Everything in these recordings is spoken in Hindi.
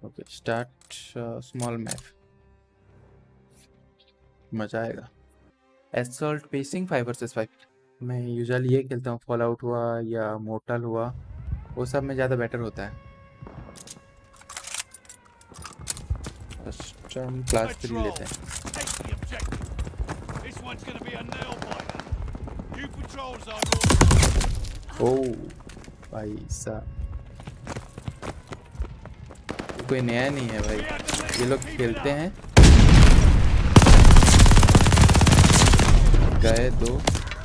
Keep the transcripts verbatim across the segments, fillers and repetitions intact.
ओके स्टार्ट स्मॉल मैप, मजा आएगा। Assault pacing five versus five मैं यूजुअली ये खेलता हूँ, फॉल आउट हुआ या मोर्टल हुआ, वो सब में ज़्यादा बेटर होता है। कस्टम क्लास थ्री लेते हैं। ओह भाई साहब, कोई नया नहीं है भाई, ये लोग खेलते हैं। गए दो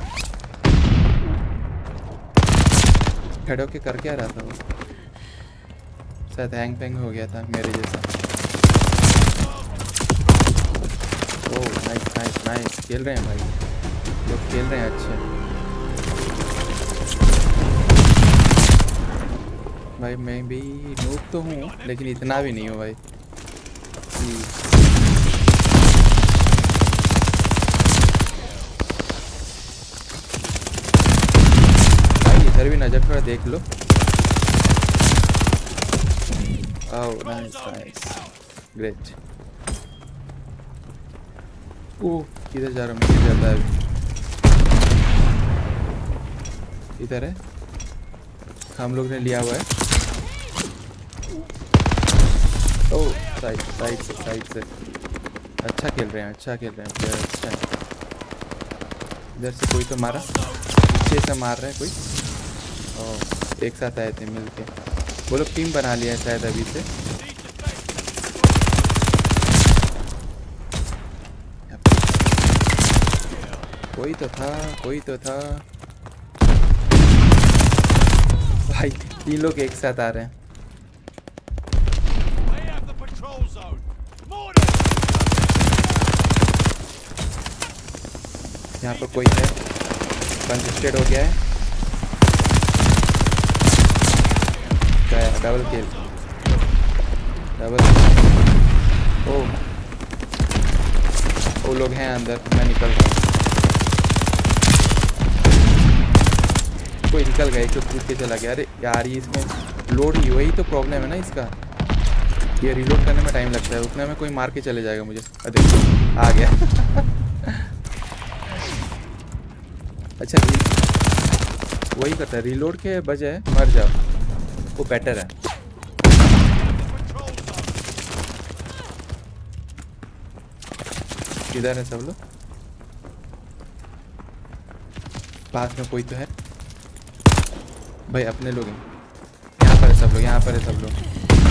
खड़े होके कर क्या रहा था वो, शायद हैंग पैंग हो गया था मेरे जैसा। ओह नाइस नाइस नाइस, खेल रहे हैं भाई लोग, खेल रहे हैं अच्छे भाई। मैं भी नूब तो हूँ लेकिन इतना भी नहीं हूँ भाई। भाई इधर भी नजर थोड़ा देख लो। Oh nice nice great. Oh किधर जा रहा हूँ, मुझे जाता है अभी। इधर है, हम लोग ने लिया हुआ है। ओह साइड साइड से साइड से अच्छा खेल रहे हैं, अच्छा खेल रहे हैं प्लेयर, अच्छा है। इधर से कोई तो मारा, पीछे से मार रहा है कोई। ओह एक साथ आए थे मिलके, वो लोग टीम बना लिया है शायद अभी से। कोई तो था, कोई तो था भाई, तीन लोग एक साथ आ रहे हैं। यहाँ पर कोई है, कंजेस्टेड हो गया है। Double kill, double. ओह वो लोग हैं अंदर, मैं निकल रहा हूँ। कोई निकल गया, एक तो कूद के चला गया। अरे यार ये इसमें लोड ही, वही तो प्रॉब्लम है ना इसका, ये रिलोड करने में टाइम लगता है, उतने में कोई मार के चले जाएगा मुझे। अरे आ गया अच्छा वही करता है, रिलोड के बजाय मर जाओ, वो बेटर है। किधर है सब लोग? पास में कोई तो है भाई, अपने लोग हैं। यहाँ पर है सब लोग, यहाँ पर है सब लोग।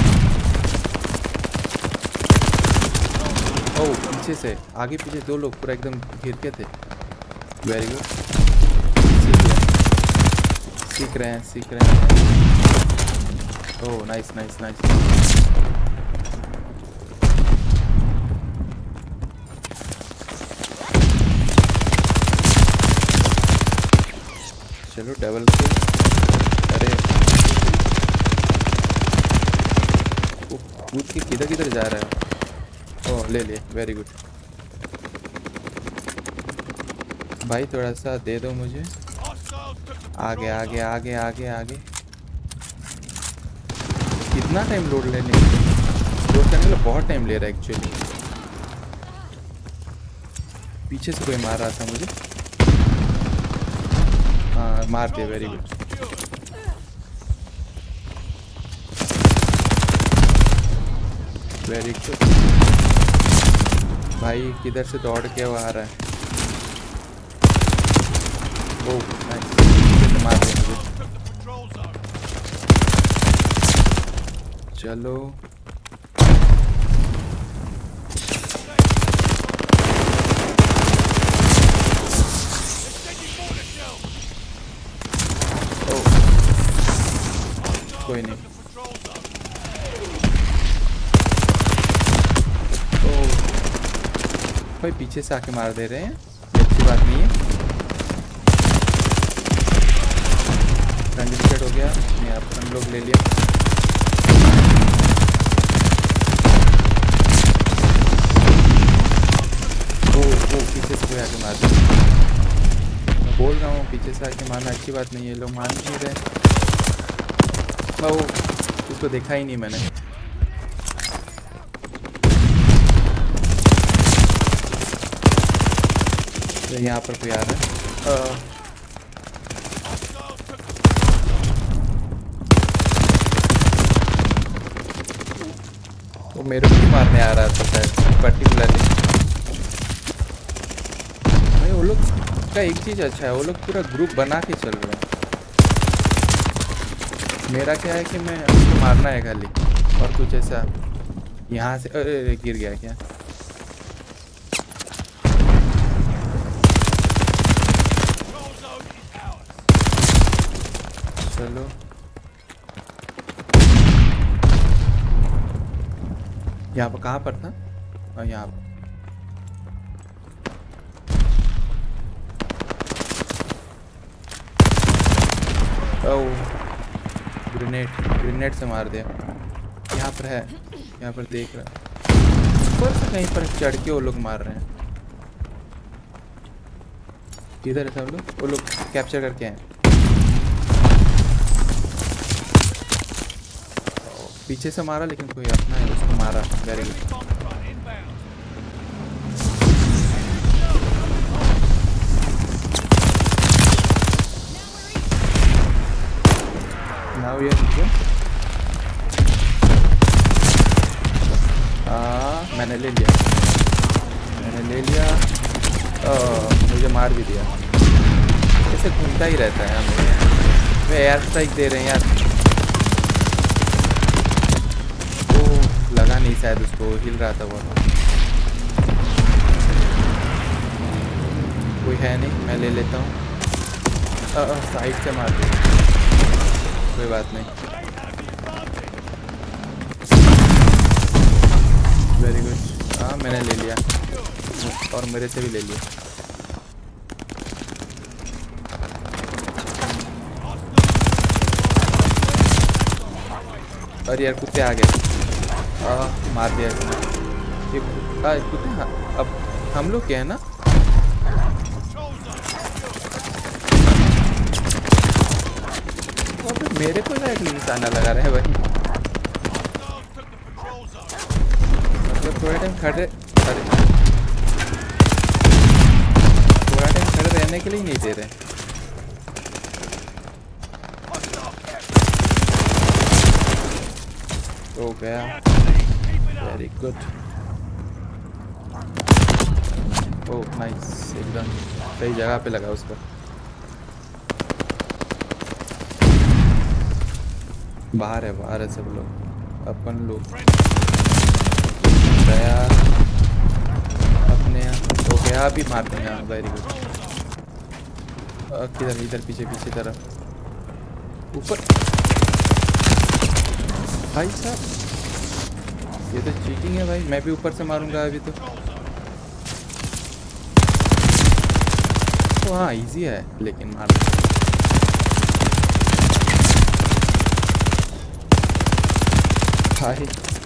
ओह पीछे से, आगे पीछे दो लोग पूरा एकदम घिर के थे। वेरी गुड, सीख रहे हैं सीख रहे हैं। Oh nice nice nice. चलो डबल किल। अरे कूद के किधर किधर जा रहा है। ओह ले लिए, वेरी गुड भाई, थोड़ा सा दे दो मुझे। आगे आगे आगे आगे आगे। कितना टाइम लोड लेने लोड करने में बहुत टाइम ले रहा है एक्चुअली। पीछे से कोई मार रहा था मुझे, हाँ मार दिया, वेरी गुड। वेरी गुड भाई, किधर से दौड़ के वो आ रहा है। ओह नाइस, मार दिया मुझे। चलो ओह कोई नहीं। ओह भाई पीछे से आके मार दे रहे हैं, अच्छी बात नहीं है। कंजेस्टेड हो गया, यहाँ पर हम लोग ले लिया। ओ ओ पीछे से कोई आके मार दिया। मैं बोल रहा हूँ पीछे से आके मारना अच्छी बात नहीं है, लोग मान नहीं रहे। ओ उसको देखा ही नहीं मैंने। तो यहाँ पर कोई आ रहा है। वो मेरे को भी मारने आ रहा था शायद पर्टिकुलरली। भाई वो लोग का एक चीज़ अच्छा है, वो लोग पूरा ग्रुप बना के चल रहे हैं। मेरा क्या है कि मैं उसको मारना है खाली, और कुछ ऐसा यहाँ से अरे गिर गया क्या। चलो यहाँ पर कहाँ पर था? और यहाँ पर ओह ग्रेनेड ग्रेनेड से मार दिया। यहाँ पर है, यहाँ पर देख रहा ऊपर से कहीं पर चढ़ के वो लोग मार रहे हैं। किधर है सब लोग? वो लोग कैप्चर करके हैं। पीछे से मारा लेकिन कोई अपना है उसको मारा। Very good. नाउ ये हाँ मैंने ले लिया, मैंने ले लिया। ओ, मुझे मार भी दिया। ऐसे घूमता ही रहता है हमें। वे एयर स्ट्राइक दे रहे हैं यार। लगा नहीं शायद उसको, हिल रहा था वो। कोई है नहीं, मैं ले लेता हूँ। साइड से मार दे, कोई बात नहीं। Very good. हाँ मैंने ले लिया और मेरे से भी ले लिया। और यार कुत्ते आ गए। आ, मार दिया इसने। ये कुत्ते हाँ, अब हम लोग क्या है ना, अब मेरे को ना निशाना लगा रहे हैं भाई। मतलब थोड़ा टाइम खड़े अरे थोड़ा टाइम खड़े रहने के लिए नहीं दे रहे। हो गया, वेरी गुड। ओह नाइस, एकदम सही जगह पे लगा उसको। बाहर है, बाहर है सब लोग। अपन लोग गया अपने यहाँ। हो गया, अभी मारते हैं। Very good. किधर? इधर पीछे पीछे तरफ ऊपर। भाई साहब ये तो चीटिंग है भाई। मैं भी ऊपर से मारूंगा अभी तो। तो हाँ इजी है लेकिन मारना। भाई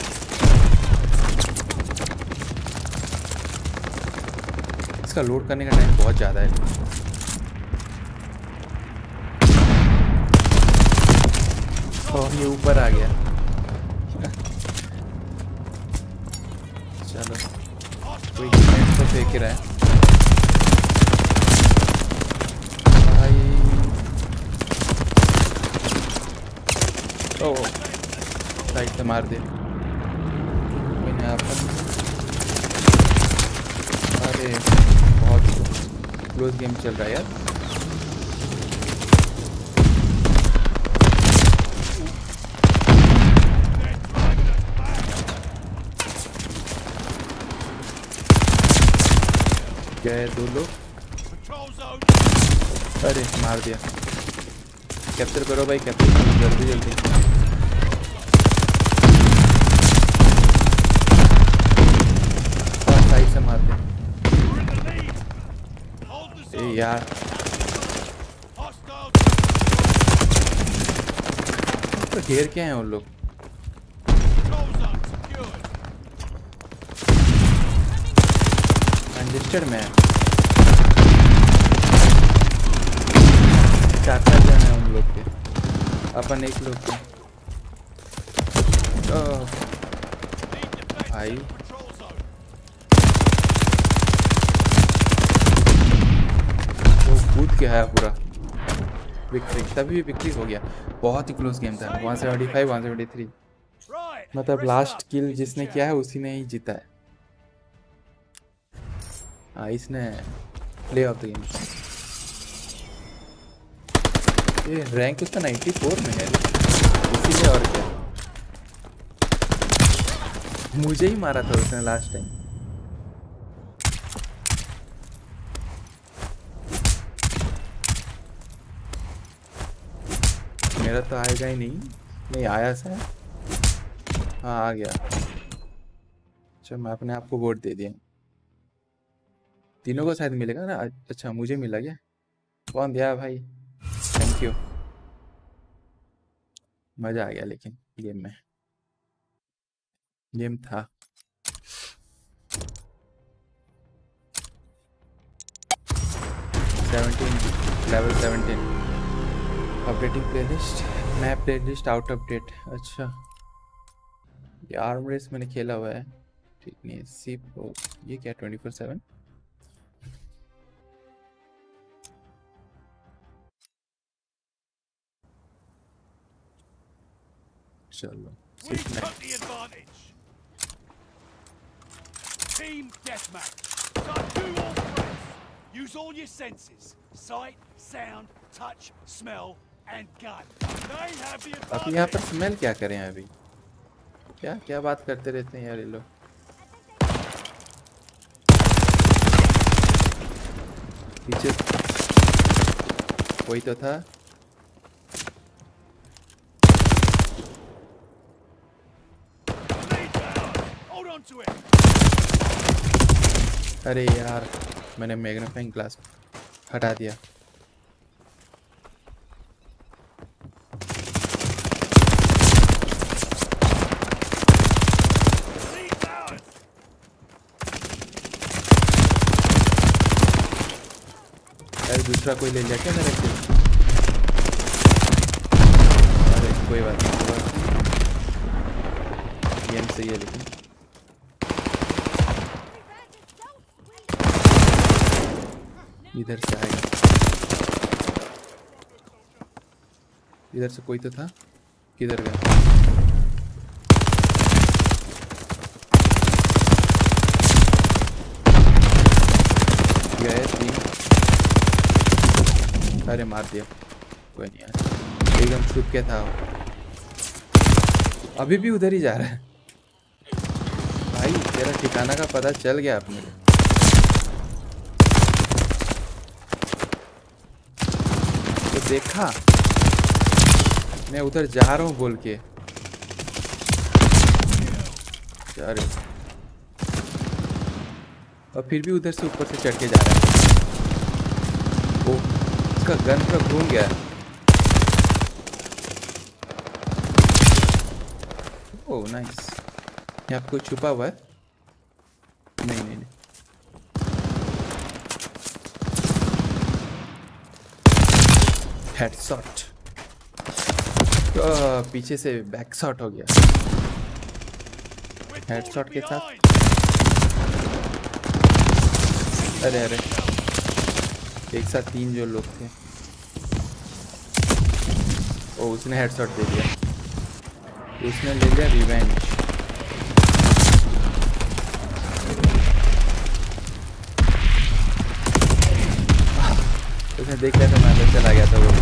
इसका लोड करने का टाइम बहुत ज़्यादा है। और ये ऊपर आ गया। चलो कोई ग्रेनेड तो फेंक ही रहा है भाई। ओह साइड से मार दे। यहाँ पर अरे बहुत क्लोज गेम चल रहा है यार। क्या है? दो लोग। अरे मार दिया। कैप्चर करो भाई, कैप्चर करो जल्दी जल्दी। और साइड से मार दे। ए यार तो घेर क्या है उन लोग? कंजेस्टेड में चार चार जन है उन लोग के, अपन एक लोग के। भाई गया है पूरा। विक्ट्री, तभी भी विक्ट्री हो गया। बहुत ही क्लोज गेम था। One seventy five one seventy three, मतलब लास्ट किल जिसने किया है उसी ने ही जीता है। हाँ, इसने प्ले ऑफ द गेम। ये रैंक उसका नाइन्टी फोर में है, इसीलिए। और क्या, मुझे ही मारा था उसने लास्ट टाइम। मेरा तो आएगा ही नहीं। नहीं आया सर। हाँ आ गया। अच्छा, मैं अपने आप को वोट दे दिया। तीनों को शायद मिलेगा ना। अच्छा, मुझे मिला क्या? कौन दिया भाई? Thank you. मजा आ गया लेकिन गेम में। गेम था। Seventeen, level seventeen. Updating playlist, map playlist out of date. अच्छा, ये आर्म रेस मैंने खेला हुआ है, ठीक नहीं है। सी प्रो, ये क्या ट्वेंटी फोर सेवन? चलो Team deathmatch. So do all threats. Use all your senses: sight, sound, touch, smell, and gun. They have the advantage. अब यहाँ पर स्मेल क्या करें अभी? क्या क्या बात करते रहते हैं यार ये लोग। पीछे कोई तो था। अरे यार, मैंने मैग्नीफाइंग ग्लास हटा दिया। अरे दूसरा कोई ले लिया क्या मेरे से? अरे कोई बात नहीं, कोई बात नहीं। गेम सही है लेकिन। इधर से आएगा, इधर से कोई तो था। किधर गया? गए तीन। अरे मार दिया, कोई नहीं यार, एकदम छुप के था। अभी भी उधर ही जा रहा है। भाई तेरा ठिकाना का पता चल गया अब मेरे। तो देखा, मैं उधर जा रहा हूँ बोल के। अरे और फिर भी उधर से ऊपर से चढ़ के जा रहा है। ओ, इसका गन का घूम गया। Oh nice. यहाँ पे कोई छुपा हुआ है? नहीं नहीं नहीं। हेडशॉट, पीछे से बैक शॉट हो गया। हेडशॉट के साथ। अरे अरे, एक साथ तीन जो लोग थे। ओ, उसने हेडशॉट दे दिया। उसने ले लिया रिवेंज। उसने देख लिया था, मैं अंदर चला गया था। वो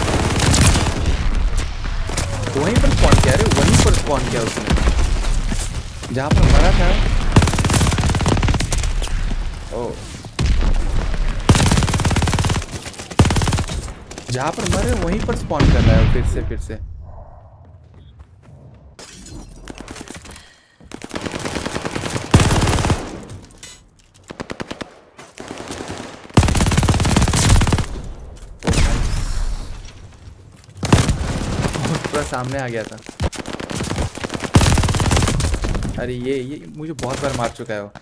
वहीं पर स्पॉन किया। अरे वहीं पर स्पॉन किया उसने, जहाँ पर मरा था। ओ, जहाँ पर मरे वहीं पर स्पॉन कर रहा है फिर से फिर से। पूरा सामने आ गया था। अरे ये ये मुझे बहुत बार मार चुका है वो।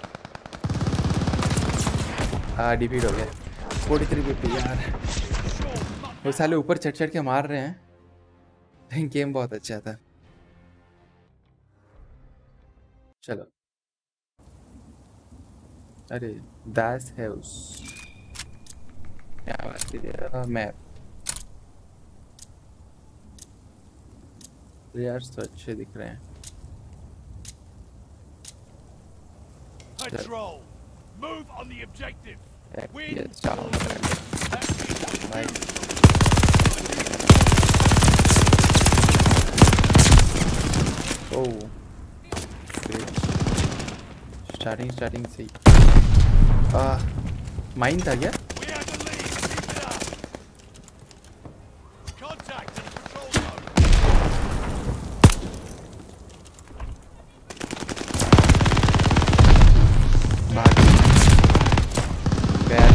हाँ डिफीट हो गया। फोर्टी थ्री फिफ्टी यार, वो साले ऊपर चढ़ चढ़ के मार रहे हैं, लेकिन गेम बहुत अच्छा था। चलो, अरे दास है उस क्या बात है मैप प्लेयर्स तो अच्छे दिख रहे हैं। Patrol, move on the objective. Win Yes, down. or lose. That's it. Nice. Oh, great. Starting, starting से ah माइन था क्या? We have the lead. Keep it up. Contact in the patrol zone. भाग गया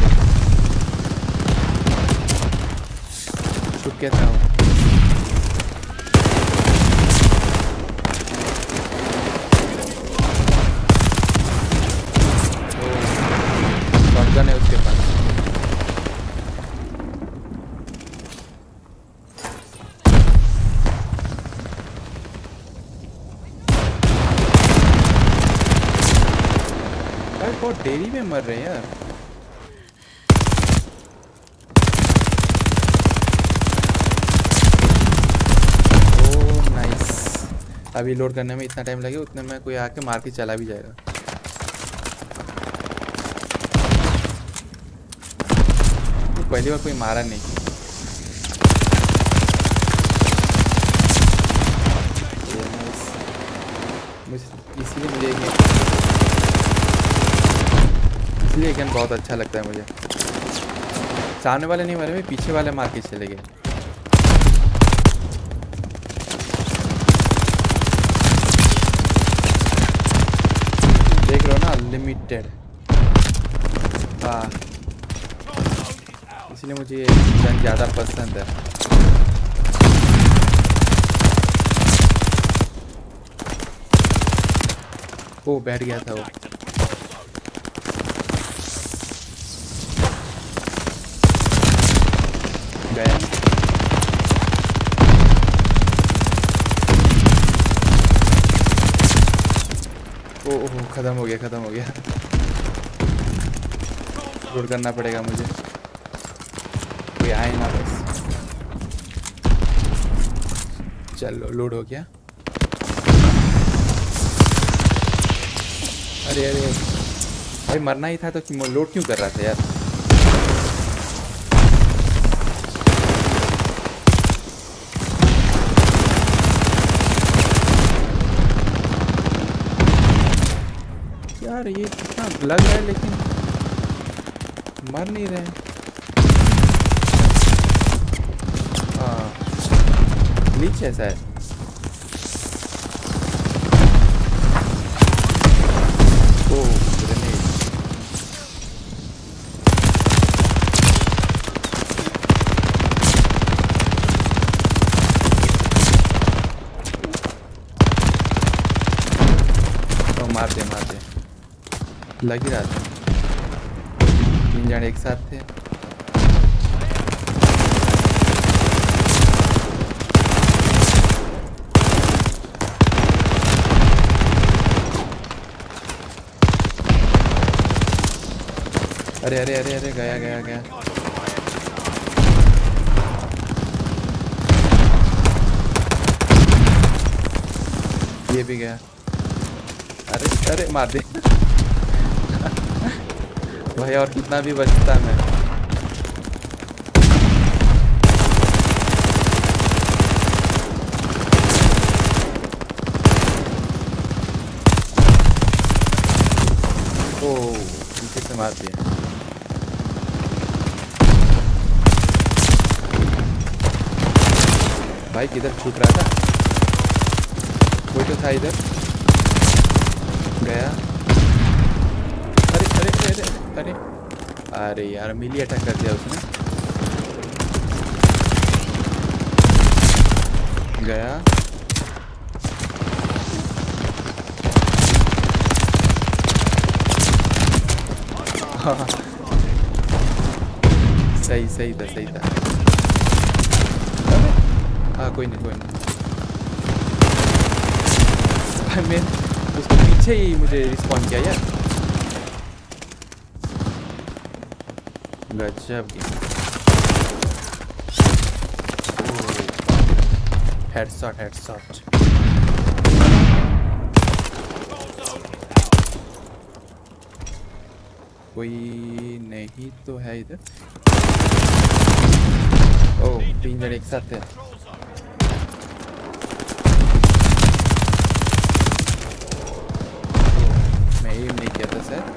छुप के था वो। शॉटगन है उसके पास। भाई बहुत देरी में मर रहे हैं यार। Oh nice. अभी लोड करने में इतना टाइम लगे उतने में कोई आके मार के चला भी जाएगा। पहली बार कोई मारा नहीं। इसीलिए मुझे ये इसलिए गेम बहुत अच्छा लगता है मुझे। सामने वाले नहीं मारे, पीछे वाले मार के चले गए। देख रहे हो ना, अनलिमिटेड। हाँ, इसलिए मुझे ये गन ज़्यादा पसंद है। ओ बैठ गया था वो। गया। ओ ओह खत्म हो गया, खत्म हो गया। लोड करना पड़ेगा मुझे। कोई आए ना बस। चलो लोड हो गया। अरे अरे भाई मरना ही था तो लोड क्यों कर रहा था यार। यार ये कितना लग रहा है लेकिन मर नहीं रहे। हाँ ग्लिच ऐसा है। Oh grenade. तो मारते मारते लग ही रहा था। तीन जन एक साथ थे। अरे अरे अरे अरे गया गया गया। ये भी गया। अरे अरे मार दे भाई। और कितना भी बचता मैं। ओ पीछे से मार दिया। भाई किधर छूट रहा था। कोई तो था इधर। गया। अरे अरे अरे अरे अरे यार मिली अटैक कर दिया उसने। गया। हाँ सही सही था सही था। हाँ कोई नहीं कोई नहीं। मैं उसके पीछे ही मुझे रिस्पॉन्ड किया यार। गजब की हेडशॉट हेडशॉट। कोई नहीं तो है इधर। ओह तीन जन एक साथ थे। मैं एम नहीं किया था सर।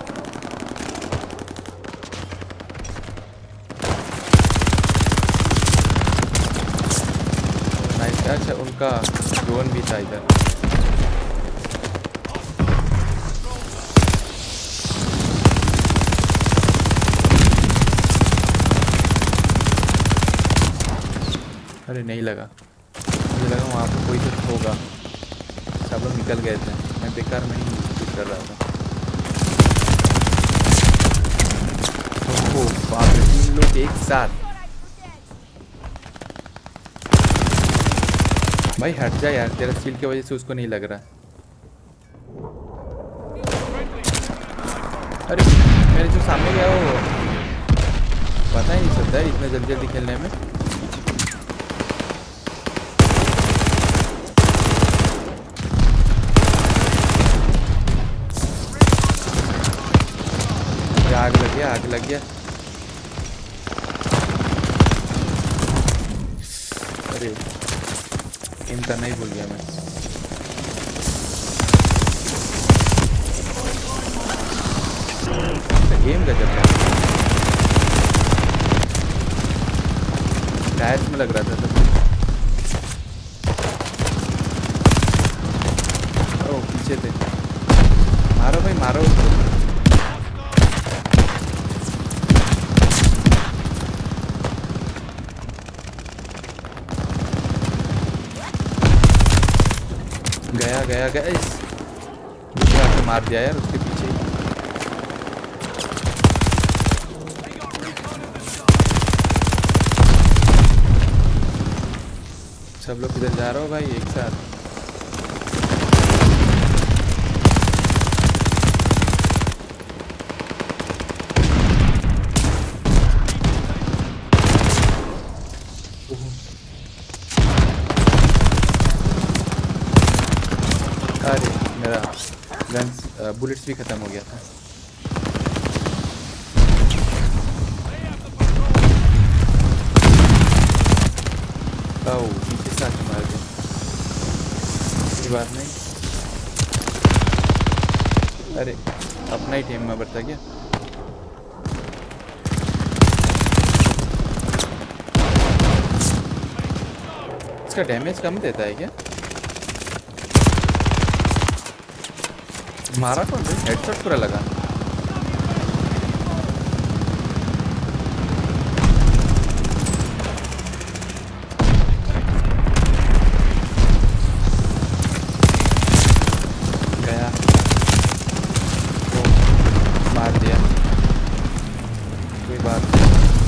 नाइस। अच्छा उनका ड्रोन भी था इधर। अरे नहीं लगा, मुझे लगा वहाँ पर कोई तो होगा। सब लोग निकल गए थे, मैं बेकार में ही कुछ कर रहा था। ओहो बाप रे, तीन लोग एक साथ। भाई हट जा यार, तेरा स्किल की वजह से उसको नहीं लग रहा। अरे मेरे जो सामने गया वो पता ही नहीं चलता है इतना जल्दी जल्दी खेलने में। आग लग गया, आग लग गया। अरे एम करना ही भूल गया मैं। गेम का चल रहा है, टायर्स में लग रहा था सब। ओ पीछे थे, मारो भाई मारो उसको। गया गया गया इस दूसरा आके मार दिया यार उसके पीछे। सब लोग किधर जा रहे हो भाई एक साथ? अरे मेरा गन्स बुलेट्स भी ख़त्म हो गया था। ओह पीछे से आके मार दिया। कोई बात नहीं। अरे अपना ही टीम मेंबर था क्या? इसका डैमेज कम देता है क्या? मारा कौन भाई? हेडशॉट पूरा लगा। गया तो मार दिया, कोई बात नहीं।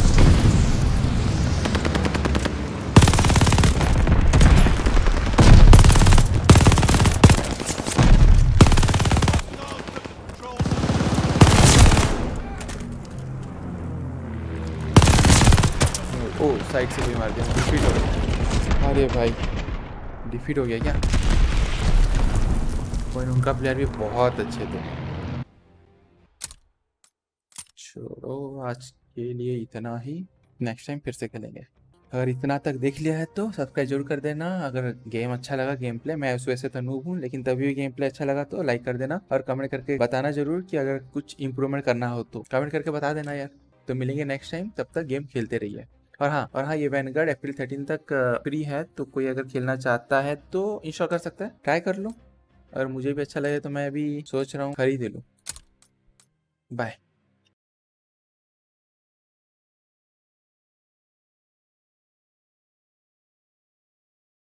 ओ साइड से भी मार दिया, डिफीट हो गया। अरे भाई डिफीट हो गया क्या? कोई उनका प्लेयर भी बहुत अच्छे थे। चलो आज के लिए इतना ही, नेक्स्ट टाइम फिर से खेलेंगे। अगर इतना तक देख लिया है तो सब्सक्राइब जरूर कर देना। अगर गेम अच्छा लगा, गेम प्ले, मैं उस वैसे तो नूब हूँ लेकिन तभी भी गेम प्ले अच्छा लगा तो लाइक कर देना और कमेंट करके बताना जरूर कि अगर कुछ इंप्रूवमेंट करना हो तो कमेंट करके बता देना यार। तो मिलेंगे नेक्स्ट टाइम, तब तक गेम खेलते रहिए। और हाँ और हाँ ये वैनगार्ड अप्रैल थर्टीन तक फ्री है, तो कोई अगर खेलना चाहता है तो इंस्टॉल कर सकता है, ट्राई कर लो। और मुझे भी अच्छा लगे तो मैं भी सोच रहा हूँ खरीद लूँ। बाय।